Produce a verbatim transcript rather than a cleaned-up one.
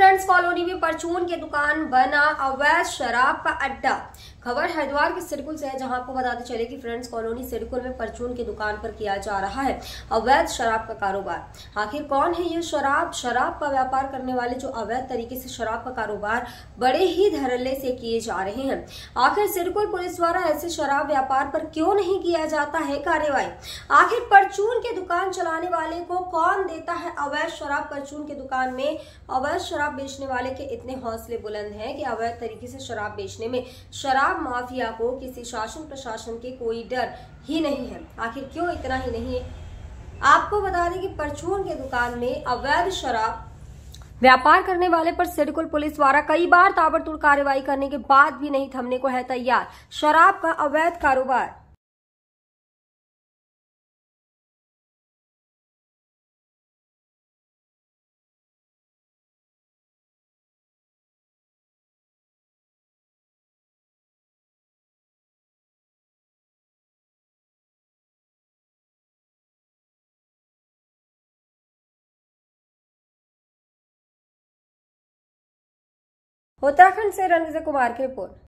Friends colony में परचून की दुकान बना अवैध शराब का अड्डा। खबर हरिद्वार के सिडकुल से है, जहां आपको बताते चले कि फ्रेंड्स कॉलोनी सिडकुल में परचून की दुकान पर किया जा रहा है अवैध शराब का कारोबार। आखिर कौन है ये शराब शराब का व्यापार करने वाले जो अवैध तरीके से शराब का कारोबार बड़े ही धड़ल्ले से किए जा रहे हैं। आखिर सिडकुल पुलिस द्वारा ऐसे शराब व्यापार पर क्यों नहीं किया जाता है कार्रवाई? आखिर परचून की दुकान चलाने वाले को कौन देता है अवैध शराब? परचून की दुकान में अवैध शराब बेचने वाले के इतने हौसले बुलंद हैं कि अवैध तरीके से शराब बेचने में शराब माफिया को किसी शासन प्रशासन के कोई डर ही नहीं है। आखिर क्यों इतना ही नहीं है, आपको बता दें कि परचून के दुकान में अवैध शराब व्यापार करने वाले पर सिडकुल पुलिस द्वारा कई बार ताबड़तोड़ कार्रवाई करने के बाद भी नहीं थमने को है तैयार शराब का अवैध कारोबार। उत्तराखंड से रणविजय कुमार की रिपोर्ट।